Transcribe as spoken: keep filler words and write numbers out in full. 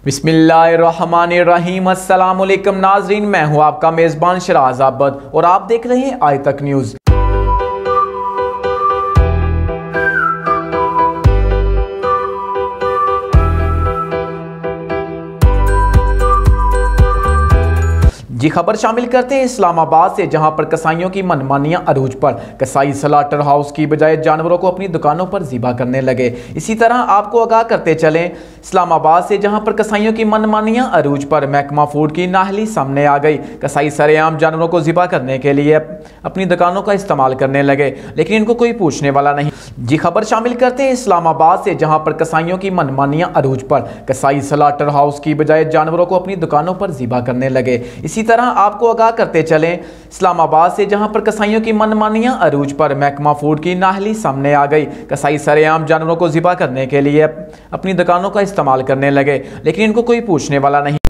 बिस्मिल्लाहिर्रहमानिर्रहीम। अस्सलाम वालेकुम नाजरीन, मैं हूं आपका मेज़बान शराज आबद और आप देख रहे हैं आज तक न्यूज़। जी खबर शामिल करते हैं इस्लामाबाद से, जहां पर कसाईयों की मनमानियां अरूज पर। कसाई स्लॉटर हाउस की बजाय जानवरों को अपनी दुकानों पर ज़िबा करने लगे। इसी तरह आपको आगाह करते चलें इस्लामाबाद से, जहां पर कसाईयों की मनमानियां अरूज पर। महकमा फूड की नाहली सामने आ गई। कसाई सरेआम जानवरों को ज़िबा करने के लिए अपनी दुकानों का इस्तेमाल करने लगे, लेकिन इनको कोई पूछने वाला नहीं। जी खबर शामिल करते हैं इस्लामाबाद से, जहां पर कसाईयों की मनमानियां अरूज पर। कसाई स्लॉटर हाउस की बजाय जानवरों को अपनी दुकानों पर ज़िबा करने लगे। इसी तरह आपको आगाह करते चलें इस्लामाबाद से, जहां पर कसाईयों की मनमानियां अरूज पर। महकमा फूड की नाहली सामने आ गई। कसाई सरेआम जानवरों को ज़िबा करने के लिए अपनी दुकानों का इस्तेमाल करने लगे, लेकिन इनको कोई पूछने वाला नहीं।